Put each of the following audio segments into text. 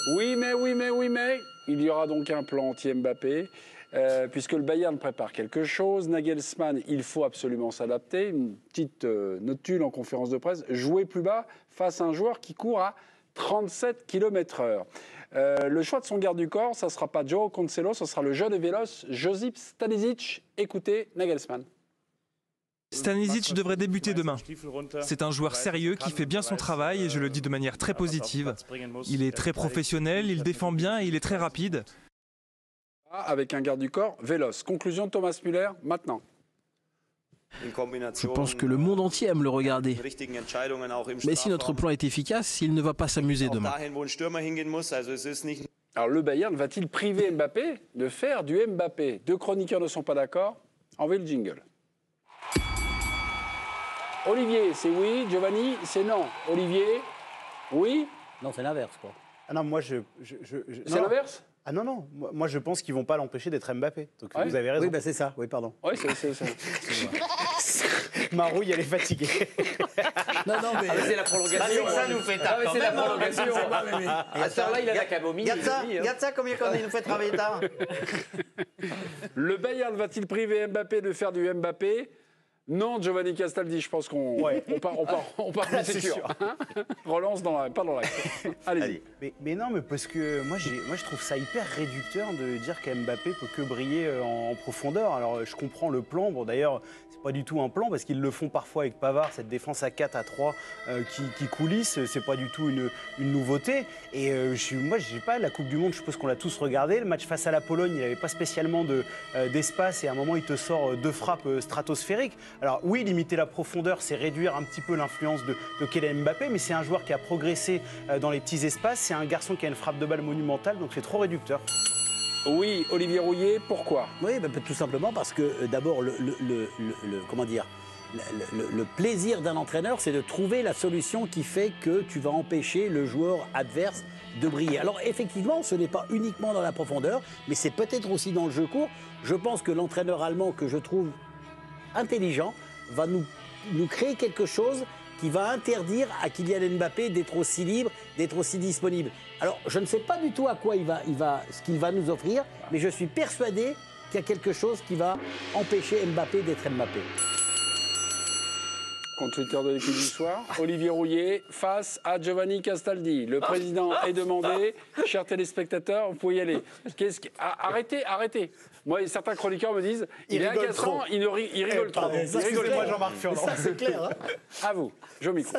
Oui, mais. Il y aura donc un plan anti-Mbappé, puisque le Bayern prépare quelque chose. Nagelsmann, il faut absolument s'adapter. Une petite notule en conférence de presse. Jouer plus bas face à un joueur qui court à 37 km/h. Le choix de son garde du corps, ça ne sera pas Joao Cancelo, ce sera le jeune et véloce Josip Stanisic. Écoutez Nagelsmann. Stanisic devrait débuter demain. C'est un joueur sérieux qui fait bien son travail et je le dis de manière très positive. Il est très professionnel, il défend bien et il est très rapide. Avec un garde du corps véloce. Conclusion de Thomas Müller, maintenant. Je pense que le monde entier aime le regarder. Mais si notre plan est efficace, il ne va pas s'amuser demain. Alors le Bayern va-t-il priver Mbappé de faire du Mbappé? Deux chroniqueurs ne sont pas d'accord. Envoyez le jingle. Olivier, c'est oui. Giovanni, c'est non. Olivier, oui. Non, c'est l'inverse, quoi. Ah non, moi C'est l'inverse? Ah non. Moi je pense qu'ils vont pas l'empêcher d'être Mbappé. Donc Ouais. vous avez raison. Oui, bah c'est ça. Oui, pardon. Oui, c'est ça. Marouille, elle est fatiguée. Non, mais C'est la prolongation. Ça nous fait tard. C'est la prolongation. À ce là il a la camomille. Regarde ça, combien il nous fait travailler tard. Le Bayern va-t-il priver Mbappé de faire du Mbappé? Non, Giovanni Castaldi, je pense qu'on part plus sécure. Hein, relance pas dans la. Allez-y. Mais non, mais parce que moi je trouve ça hyper réducteur de dire qu'Mbappé peut que briller en profondeur. Alors je comprends le plan. Bon d'ailleurs, c'est pas du tout un plan parce qu'ils le font parfois avec Pavard, cette défense à 4 à 3 qui coulisse. C'est pas du tout une nouveauté. Et moi, j'ai pas la Coupe du Monde. Je suppose qu'on l'a tous regardé. Le match face à la Pologne, il n'avait pas spécialement d'espace et à un moment, il te sort deux frappes stratosphériques. Alors oui, limiter la profondeur, c'est réduire un petit peu l'influence de Kylian Mbappé, mais c'est un joueur qui a progressé dans les petits espaces. C'est un garçon qui a une frappe de balle monumentale, donc c'est trop réducteur. Oui, Olivier Rouillet, pourquoi? oui, bah, tout simplement parce que d'abord, comment dire, le plaisir d'un entraîneur, c'est de trouver la solution qui fait que tu vas empêcher le joueur adverse de briller. Alors effectivement, ce n'est pas uniquement dans la profondeur, mais c'est peut-être aussi dans le jeu court. Je pense que l'entraîneur allemand, que je trouve intelligent, va nous créer quelque chose qui va interdire à Kylian Mbappé d'être aussi libre, d'être aussi disponible. Alors, je ne sais pas du tout à quoi ce qu'il va nous offrir, mais je suis persuadé qu'il y a quelque chose qui va empêcher Mbappé d'être Mbappé. Compte Twitter de l'équipe du soir, Olivier Rouillet face à Giovanni Castaldi. Le président est demandé. Chers téléspectateurs, vous pouvez y aller. Arrêtez. Moi, certains chroniqueurs me disent il est agaçant, il rigole trop. Excusez-moi, Jean-Marc Furlan. Ça, c'est clair. Hein. À vous, je micro.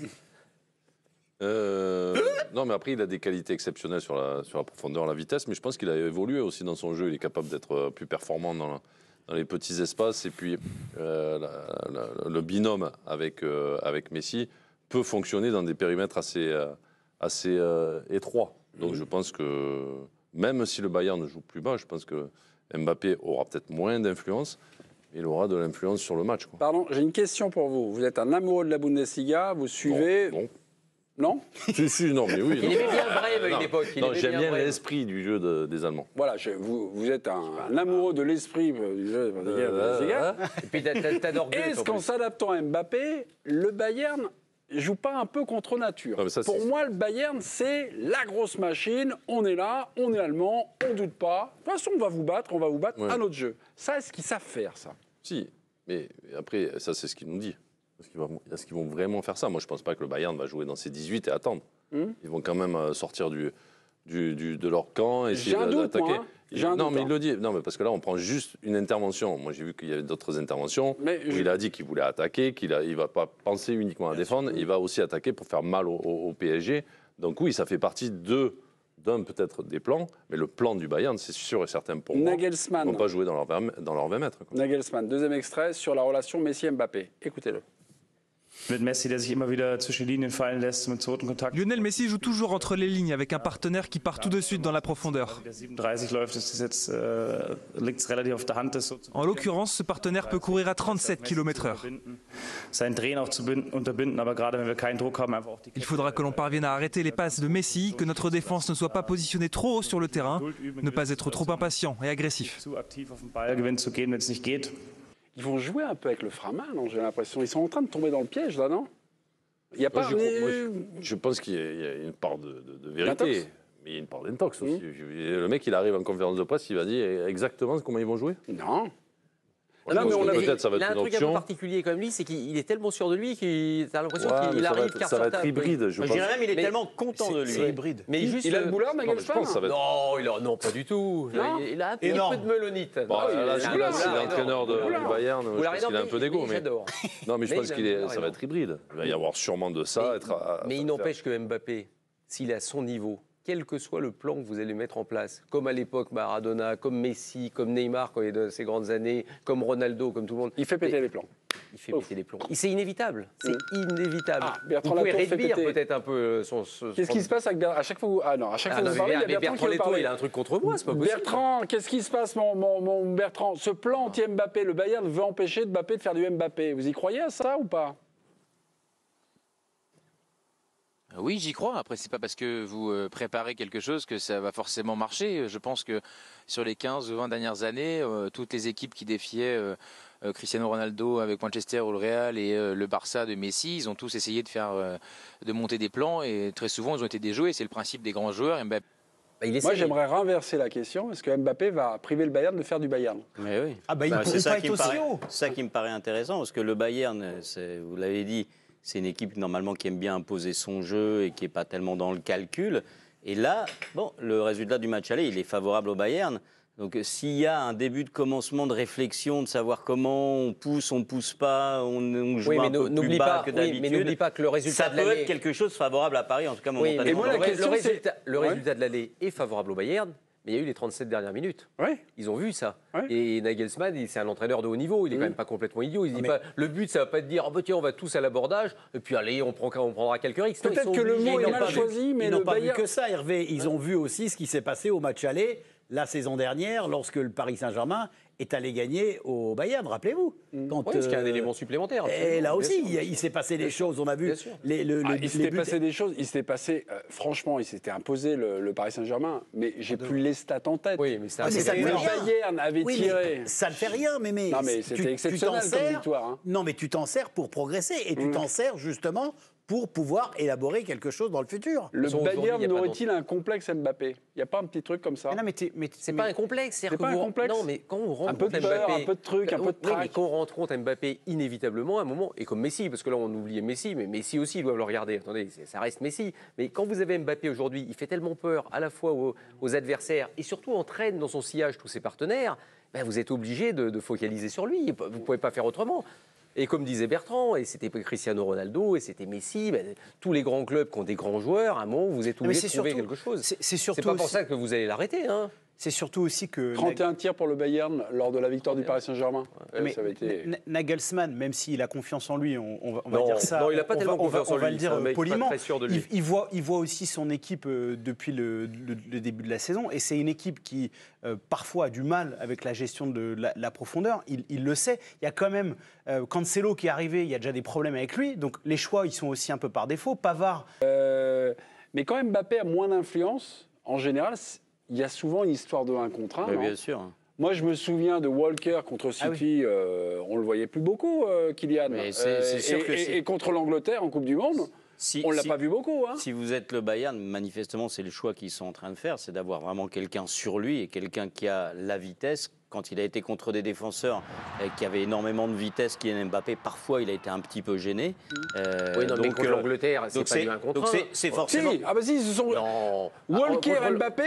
Non, mais après, il a des qualités exceptionnelles sur la profondeur, la vitesse, mais je pense qu'il a évolué aussi dans son jeu. Il est capable d'être plus performant dans les petits espaces. Et puis, le binôme avec Messi peut fonctionner dans des périmètres assez étroits. Donc, je pense que même si le Bayern ne joue plus bas, je pense que Mbappé aura peut-être moins d'influence, mais il aura de l'influence sur le match, quoi. Pardon, j'ai une question pour vous. Vous êtes un amoureux de la Bundesliga, vous suivez... Non. Non, mais oui. Il aimait bien le Brême à une époque. J'aime bien l'esprit du jeu des Allemands. Voilà, vous êtes un amoureux de l'esprit du jeu de la Bundesliga. Et puis t'adores Goethe. Est-ce qu'en s'adaptant à Mbappé, le Bayern joue pas un peu contre nature? Pour moi, le Bayern, c'est la grosse machine. On est là, on est allemand, on doute pas. De toute façon, on va vous battre à notre jeu. Ça, est-ce qu'ils savent faire, ça? Si, mais après, ça, c'est ce qu'il nous dit. Est-ce qu'ils vont vraiment faire ça? Moi, je ne pense pas que le Bayern va jouer dans ses 18 et attendre. Ils vont quand même sortir de leur camp et essayer d'attaquer. Non, mais il le dit. Non, mais parce que là, on prend juste une intervention. Moi, j'ai vu qu'il y avait d'autres interventions où il a dit qu'il voulait attaquer, qu'il ne va pas penser uniquement à défendre. Il va aussi attaquer pour faire mal au PSG. Donc oui, ça fait partie d'un peut-être des plans, mais le plan du Bayern, c'est sûr et certain pour moi. Nagelsmann. Ils ne vont pas jouer dans leur 20 mètres. Quoi. Nagelsmann, deuxième extrait sur la relation Messi-Mbappé. Écoutez-le. Mit Messi, der sich immer wieder zwischen die Linien fallen lässt, mit zweiten Kontakt. Lionel Messi joue toujours entre les lignes avec un partenaire qui part tout de suite dans la profondeur. En l'occurrence, ce partenaire peut courir à 37 km/h. Il faudra que l'on parvienne à arrêter les passes de Messi, que notre défense ne soit pas positionnée trop haut sur le terrain, ne pas être trop impatient et agressif. Ils vont jouer un peu avec le frein à main, non? J'ai l'impression. Ils sont en train de tomber dans le piège, là, non? Il y a pas. Je pense qu'il y a une part de vérité. Mais il y a une part d'intox aussi. Le mec, il arrive en conférence de presse, il va dire exactement comment ils vont jouer. Non. Non, mais peut-être ça va Il a être un une truc un peu option. particulier comme lui, c'est qu'il est tellement sûr de lui qu'il a l'impression Ouais, mais qu'il ça arrive carte ça va sur être table. hybride, je Je pense. dirais même il est Mais tellement content de lui. C'est hybride. Mais juste Il a le boulard, Non, mais je Nagelsmann? pense que ça va être... Non, pas du tout. Non. Il a un Énorme. peu de melonite. Bon, Non, là, il a un celui-là, c'est boulard l'entraîneur énorme. du Bayern. Je Boulard pense qu'il a un peu énorme, d'ego. Mais... j'adore. Non, mais je Mais pense il a qu'il un est... boulard ça va être hybride. Il va y avoir sûrement de ça. Mais il n'empêche que Mbappé, s'il est à son niveau, quel que soit le plan que vous allez mettre en place, comme à l'époque Maradona, comme Messi, comme Neymar quand il est dans ses grandes années, comme Ronaldo, comme tout le monde, Il fait péter les plans. il fait péter les plombs. C'est inévitable. C'est inévitable. Ah, Bertrand vous pouvez Latour fait réduire péter. peut-être un peu son... Qu'est-ce qui se passe avec Bertrand? À chaque fois, à chaque fois que vous parlez, il y a Bertrand qui veut Latour, parler. il a un truc contre moi, c'est pas possible. Bertrand, qu'est-ce qui se passe, mon Bertrand? Ce plan anti-Mbappé, le Bayern veut empêcher Mbappé de faire du Mbappé. Vous y croyez à ça ou pas? Oui, j'y crois. Après, c'est pas parce que vous préparez quelque chose que ça va forcément marcher. Je pense que sur les 15 ou 20 dernières années, toutes les équipes qui défiaient Cristiano Ronaldo avec Manchester ou le Real et le Barça de Messi, ils ont tous essayé de monter des plans et très souvent ils ont été déjoués. C'est le principe des grands joueurs. Mbappé. Moi, j'aimerais renverser la question. Est-ce que Mbappé va priver le Bayern de faire du Bayern? Mais oui. Ah bah il Bah, pourrait pas être aussi haut. c'est ça qui me paraît intéressant, parce que le Bayern, vous l'avez dit, c'est une équipe normalement qui aime bien imposer son jeu et qui n'est pas tellement dans le calcul. Et là, bon, le résultat du match aller, il est favorable au Bayern. Donc s'il y a un début de commencement de réflexion, de savoir comment on pousse pas, on joue un peu plus bas que d'habitude, mais n'oublie pas que le résultat ça de peut l'année... être quelque chose favorable à Paris, en tout cas Oui, momentanément. mais moi, la question, le résultat de l'année est favorable au Bayern, mais il y a eu les 37 dernières minutes. Oui. Ils ont vu ça. Ouais. Et Nagelsmann, c'est un entraîneur de haut niveau. Il est quand même pas complètement idiot. Il dit pas, le but, ça va pas être de dire, oh, bah, tiens, on va tous à l'abordage, et puis allez, on prendra quelques risques. Non, ils Peut-être sont que le obligés, mot ils est n'ont mal pas vu. choisi, mais Ils le n'ont pas Bayern... vu que ça, Hervé. Ils ont vu aussi ce qui s'est passé au match aller la saison dernière, lorsque le Paris Saint-Germain est allé gagner au Bayern, rappelez-vous. Quand, Oui, parce qu'il y a un élément supplémentaire. Et là absolument, aussi, bien sûr. il s'est passé des choses. On a vu Bien sûr. il s'était buts- passé des choses, il s'était passé, franchement, il s'était imposé le Paris Saint-Germain, mais j'ai plus les stats en tête. Oui, mais c'est un mais ça Le fait rien. Bayern avait Oui, mais tiré. ça ne fait rien, mais Non, mais c'était exceptionnel comme victoire, hein. Non, mais tu t'en sers pour progresser et tu t'en sers justement pour pouvoir élaborer quelque chose dans le futur. Le Aujourd'hui, Bayern il y a pas n'aurait-il un complexe Mbappé? Il n'y a pas un petit truc comme ça? Mais non, mais C'est pas un complexe. C'est pas un complexe. Non, mais quand on rentre Un peu de contre beurre, Mbappé, un peu de truc, un peu de Oui, mais trac. quand on rentre contre Mbappé, inévitablement, à un moment, et comme Messi, parce que là on oubliait Messi, mais Messi aussi, ils doivent le regarder. Attendez, ça reste Messi. Mais quand vous avez Mbappé aujourd'hui, il fait tellement peur à la fois aux adversaires et surtout entraîne dans son sillage tous ses partenaires, ben vous êtes obligé de focaliser sur lui. Vous ne pouvez pas faire autrement. Et comme disait Bertrand, et c'était Cristiano Ronaldo, et c'était Messi, ben, tous les grands clubs qui ont des grands joueurs, à un moment, vous êtes obligé de trouver quelque chose. C'est surtout C'est pas pour aussi- ça que vous allez l'arrêter. Hein. C'est surtout aussi que 31 tirs pour le Bayern lors de la victoire du Paris Saint-Germain. mais Ça avait été... Nagelsmann, même s'il a confiance en lui, on va Non, dire ça. non, il n'a pas tellement confiance en on va lui, le c'est un dire mec pas poliment. très sûr de lui. Il voit aussi son équipe depuis le début de la saison, et c'est une équipe qui parfois a du mal avec la gestion de la profondeur. Il le sait. Il y a quand même Cancelo qui est arrivé. Il y a déjà des problèmes avec lui. Donc les choix, ils sont aussi un peu par défaut. Pavard. Mais quand Mbappé a moins d'influence, en général, il y a souvent une histoire de 1 contre 1. Mais non? bien sûr. Moi, je me souviens de Walker contre City. On le voyait plus beaucoup, Kylian. Mais c'est sûr que et contre l'Angleterre en Coupe du Monde, on l'a pas vu beaucoup. Hein. Si vous êtes le Bayern, manifestement, c'est le choix qu'ils sont en train de faire, c'est d'avoir vraiment quelqu'un sur lui et quelqu'un qui a la vitesse. Quand il a été contre des défenseurs qui avaient énormément de vitesse, Kylian Mbappé, parfois il a été un petit peu gêné. Oui, non, mais contre l'Angleterre, c'est pas du 1 contre 1. Donc c'est forcément... Si, ah bah si, ils se sont... Non. Walker Contre Mbappé,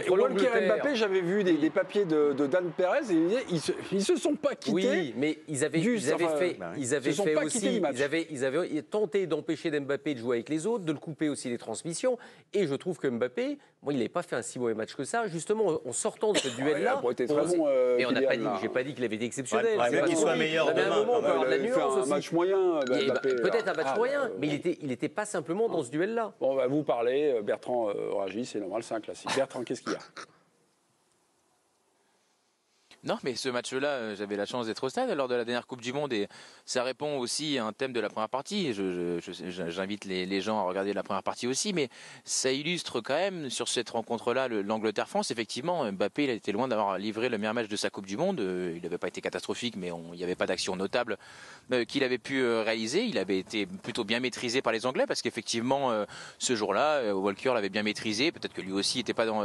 j'avais vu des papiers de Dan Perez et il disait, ils se sont pas quittés. Oui, mais ils avaient se sont fait pas quittés aussi, du match. ils avaient tenté d'empêcher Mbappé de jouer avec les autres, de le couper aussi des transmissions. Et je trouve que Mbappé, moi, il n'avait pas fait un si mauvais match que ça. Justement, en sortant de ce duel-là, il a pas été très bon, mais on n'a pas Kylian, dit, là. j'ai pas dit qu'il avait été exceptionnel. Ouais, C'est mais pas qu'il ce soit qu'on dit. meilleur Non, mais à un demain, moment, on peut quand avoir de la Il a fait nuance un aussi. match moyen, Mbappé. Peut-être un match Ah, moyen, mais il n'était pas simplement dans ce duel-là. Bon, bah, vous parlez, Bertrand réagit, c'est normal, c'est un classique. Bertrand, qu'est-ce qu'il y a? Non, mais ce match-là, j'avais la chance d'être au stade lors de la dernière Coupe du Monde et ça répond aussi à un thème de la première partie. J'invite les gens à regarder la première partie aussi, mais ça illustre quand même sur cette rencontre-là l'Angleterre-France. Effectivement, Mbappé, il a été loin d'avoir livré le meilleur match de sa Coupe du Monde. Il n'avait pas été catastrophique, mais il n'y avait pas d'action notable qu'il avait pu réaliser. Il avait été plutôt bien maîtrisé par les Anglais parce qu'effectivement, ce jour-là, Walker l'avait bien maîtrisé. Peut-être que lui aussi n'était pas dans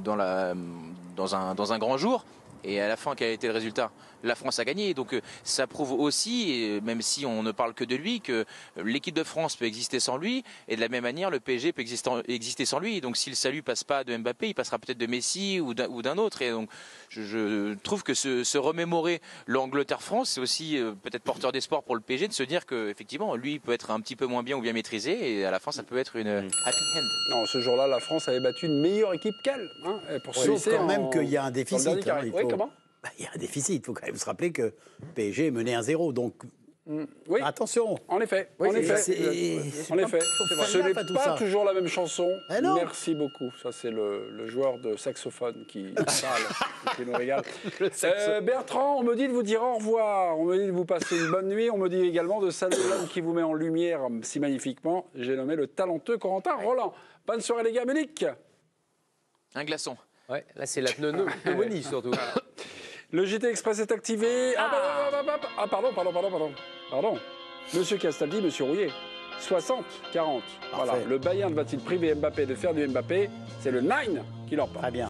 un grand jour. Et à la fin, quel a été le résultat? La France a gagné. Donc ça prouve aussi, et même si on ne parle que de lui, que l'équipe de France peut exister sans lui. Et de la même manière, le PSG peut exister sans lui. Donc si le salut passe pas de Mbappé, il passera peut-être de Messi ou d'un autre. Et donc je trouve que se remémorer l'Angleterre-France, c'est aussi peut-être porteur d'espoir pour le PSG de se dire qu'effectivement, lui peut être un petit peu moins bien ou bien maîtrisé. Et à la fin, ça peut être une happy end. Non, ce jour-là, la France avait battu une meilleure équipe qu'elle. Hein, sauf quand même qu'il y a un déficit. Oui, comment? Il y a un déficit. Il faut quand même se rappeler que PSG est mené 1-0. Donc, oui. attention. En effet. Oui, en effet. Ce n'est pas toujours la même chanson. Merci beaucoup. Ça, c'est le joueur de saxophone qui parle, qui nous régale. Bertrand, on me dit de vous dire au revoir. On me dit de vous passer une bonne nuit. On me dit également de saluer l'homme qui vous met en lumière si magnifiquement. J'ai nommé le talentueux Corentin Roland. Bonne soirée, les gars. Munich. Un glaçon. Ouais, là, c'est la pneumonie surtout. Le JT Express est activé. Pardon. Monsieur Castaldi, Monsieur Rouillet. 60-40. Voilà. Le Bayern va-t-il priver Mbappé de faire du Mbappé? C'est le 9 qui l'emporte. Très bien.